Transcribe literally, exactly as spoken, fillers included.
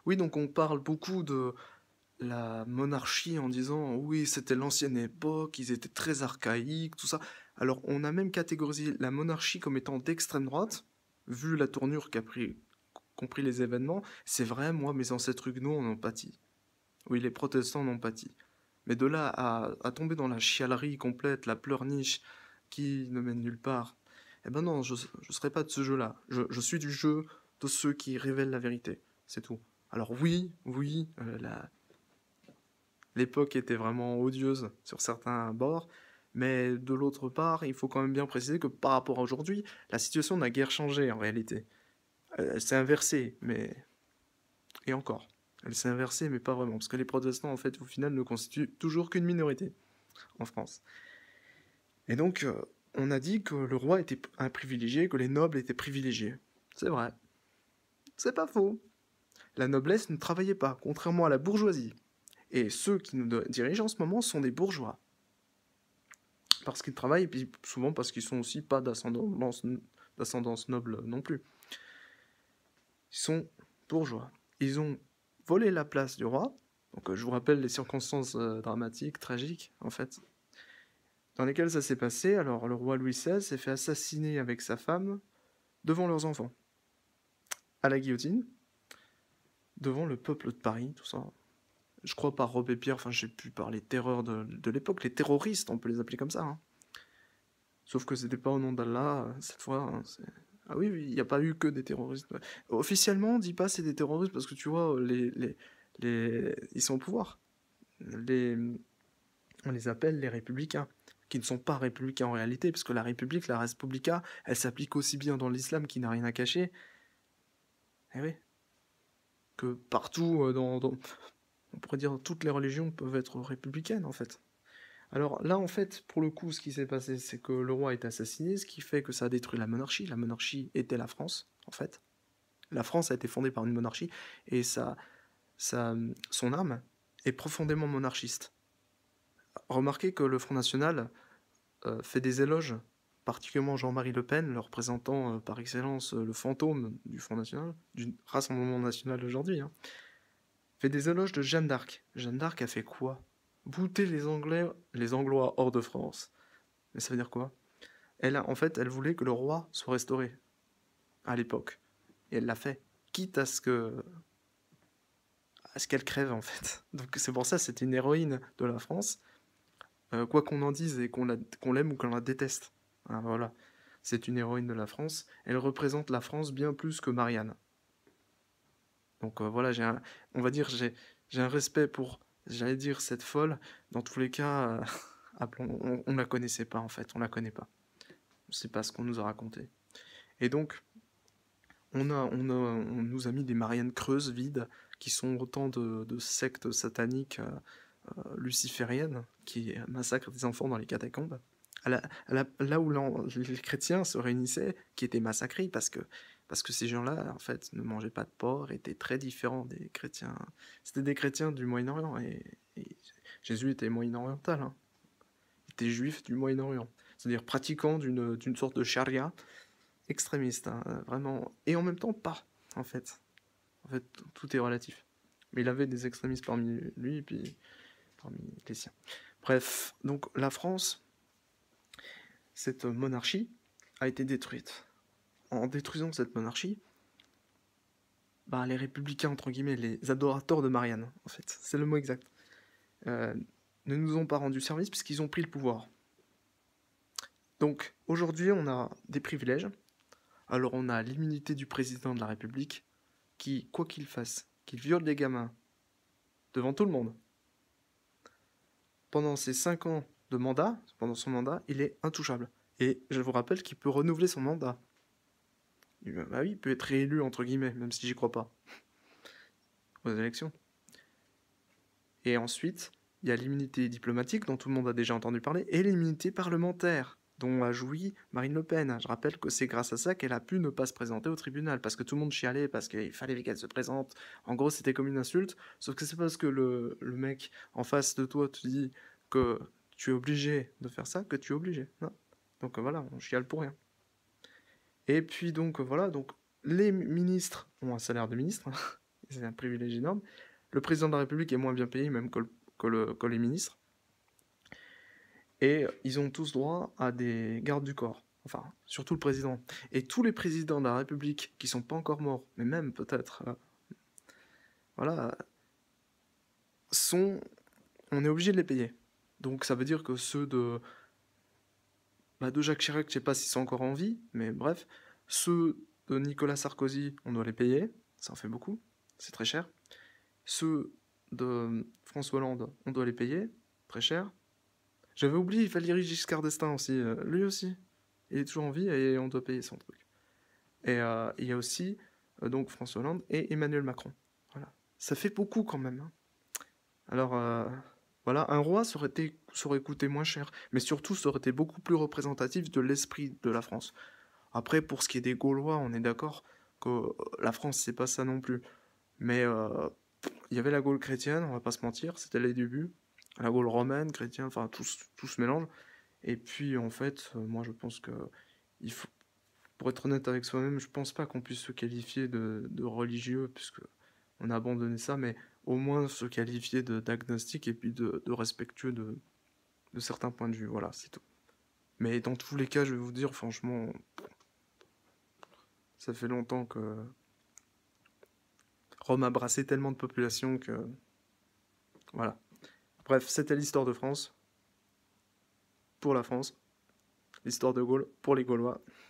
Oui, donc on parle beaucoup de la monarchie en disant oui, c'était l'ancienne époque, ils étaient très archaïques, tout ça. Alors, on a même catégorisé la monarchie comme étant d'extrême droite, vu la tournure qu'a pris, compris les événements. C'est vrai, moi, mes ancêtres huguenots en ont pâti. Oui, les protestants en ont pâti. Mais de là à, à tomber dans la chialerie complète, la pleurniche qui ne mène nulle part, eh ben non, je ne serai pas de ce jeu-là. Je, je suis du jeu de ceux qui révèlent la vérité. C'est tout. Alors oui, oui, euh, la, l'époque était vraiment odieuse sur certains bords, mais de l'autre part, il faut quand même bien préciser que par rapport à aujourd'hui, la situation n'a guère changé en réalité. Elle s'est inversée, mais... Et encore. Elle s'est inversée, mais pas vraiment, parce que les protestants, en fait, au final, ne constituent toujours qu'une minorité en France. Et donc, euh, on a dit que le roi était un privilégié, que les nobles étaient privilégiés. C'est vrai. C'est pas faux. La noblesse ne travaillait pas, contrairement à la bourgeoisie. Et ceux qui nous dirigent en ce moment sont des bourgeois. Parce qu'ils travaillent, et puis souvent parce qu'ils sont aussi pas d'ascendance, d'ascendance noble non plus. Ils sont bourgeois. Ils ont volé la place du roi. Donc euh, je vous rappelle les circonstances euh, dramatiques, tragiques, en fait, dans lesquelles ça s'est passé. Alors le roi Louis seize s'est fait assassiner avec sa femme devant leurs enfants, à la guillotine, devant le peuple de Paris, tout ça. Je crois par Robespierre, enfin je sais plus, par les terreurs de, de l'époque, les terroristes, on peut les appeler comme ça. Hein. Sauf que c'était pas au nom d'Allah, euh, cette fois. Hein, ah oui, il n'y a pas eu que des terroristes. Officiellement, on dit pas c'est des terroristes parce que tu vois, les, les, les... ils sont au pouvoir. Les... On les appelle les républicains, qui ne sont pas républicains en réalité, parce que la république, la respublica, elle s'applique aussi bien dans l'islam qui n'a rien à cacher. Eh oui. Que partout, dans, dans, on pourrait dire toutes les religions peuvent être républicaines en fait. Alors là, en fait, pour le coup, ce qui s'est passé, c'est que le roi est assassiné, ce qui fait que ça a détruit la monarchie. La monarchie était la France, en fait. La France a été fondée par une monarchie, et ça, ça, son âme est profondément monarchiste. Remarquez que le Front National euh, fait des éloges, particulièrement Jean-Marie Le Pen, le représentant euh, par excellence euh, le fantôme du Front National, du Rassemblement National aujourd'hui, hein, fait des éloges de Jeanne d'Arc. Jeanne d'Arc a fait quoi? Bouter les Anglais, les Anglois hors de France. Mais ça veut dire quoi? Elle a, en fait, elle voulait que le roi soit restauré à l'époque, et elle l'a fait, quitte à ce que, à ce qu'elle crève en fait. Donc c'est pour ça, c'est une héroïne de la France, euh, quoi qu'on en dise et qu'on, la, qu'on l'aime ou qu'on la déteste. Hein, voilà, c'est une héroïne de la France. Elle représente la France bien plus que Marianne. Donc euh, voilà, j'ai un, on va dire, j'ai, j'ai un respect pour, j'allais dire cette folle. Dans tous les cas, euh, appelons, on, on la connaissait pas en fait, on la connaît pas. C'est pas ce qu'on nous a raconté. Et donc, on, a, on, a, on nous a mis des Mariannes creuses, vides, qui sont autant de, de sectes sataniques euh, euh, lucifériennes qui massacrent des enfants dans les catacombes. À la, à la, là où les chrétiens se réunissaient, qui étaient massacrés parce que, parce que ces gens-là, en fait, ne mangeaient pas de porc, étaient très différents des chrétiens. C'était des chrétiens du Moyen-Orient, et, et Jésus était moyen-oriental. Hein. Il était juif du Moyen-Orient, c'est-à-dire pratiquant d'une, d'une sorte de charia, extrémiste, hein, vraiment, et en même temps pas, en fait. En fait, tout est relatif. Mais il avait des extrémistes parmi lui, et puis parmi les siens. Bref, donc la France, cette monarchie, a été détruite. En détruisant cette monarchie, bah, les républicains, entre guillemets, les adorateurs de Marianne, en fait, c'est le mot exact, euh, ne nous ont pas rendu service puisqu'ils ont pris le pouvoir. Donc, aujourd'hui, on a des privilèges. Alors, on a l'immunité du président de la République, qui, quoi qu'il fasse, qu'il viole des gamins devant tout le monde, pendant ses cinq ans de mandat, pendant son mandat, il est intouchable. Et je vous rappelle qu'il peut renouveler son mandat. Bah oui, il peut être réélu, entre guillemets, même si j'y crois pas, aux élections. Et ensuite, il y a l'immunité diplomatique, dont tout le monde a déjà entendu parler, et l'immunité parlementaire, dont a joui Marine Le Pen. Je rappelle que c'est grâce à ça qu'elle a pu ne pas se présenter au tribunal, parce que tout le monde chialait, parce qu'il fallait qu'elle se présente. En gros, c'était comme une insulte, sauf que c'est parce que le, le mec en face de toi te dit que tu es obligé de faire ça, que tu es obligé. Non. Donc voilà, on chiale pour rien. Et puis donc voilà, donc les ministres ont un salaire de ministre, c'est un privilège énorme. Le président de la République est moins bien payé, même que, le, que, le, que les ministres. Et ils ont tous droit à des gardes du corps. Enfin, surtout le président. Et tous les présidents de la République qui sont pas encore morts, mais même peut-être, euh, voilà, sont... On est obligé de les payer. Donc ça veut dire que ceux de... Bah, de Jacques Chirac, je sais pas s'ils sont encore en vie, mais bref. Ceux de Nicolas Sarkozy, on doit les payer. Ça en fait beaucoup. C'est très cher. Ceux de François Hollande, on doit les payer. Très cher. J'avais oublié Valéry Giscard d'Estaing aussi. Euh, lui aussi. Il est toujours en vie et on doit payer son truc. Et euh, il y a aussi euh, donc François Hollande et Emmanuel Macron. Voilà. Ça fait beaucoup quand même. Hein. Alors, euh, voilà, un roi ça aurait, été, ça aurait coûté moins cher, mais surtout ça aurait été beaucoup plus représentatif de l'esprit de la France. Après, pour ce qui est des Gaulois, on est d'accord que euh, la France, c'est pas ça non plus. Mais euh, il y avait la Gaule chrétienne, on va pas se mentir, c'était les débuts. La Gaule romaine, chrétienne, enfin tout, tout se mélange. Et puis en fait, euh, moi je pense que il faut, pour être honnête avec soi-même, je pense pas qu'on puisse se qualifier de, de religieux, puisque on a abandonné ça, mais au moins se qualifier de d'agnostique et puis de, de respectueux de, de certains points de vue. Voilà, c'est tout. Mais dans tous les cas, je vais vous dire, franchement, ça fait longtemps que Rome a brassé tellement de population que... Voilà. Bref, c'était l'histoire de France, pour la France. L'histoire de Gaulle, pour les Gaulois.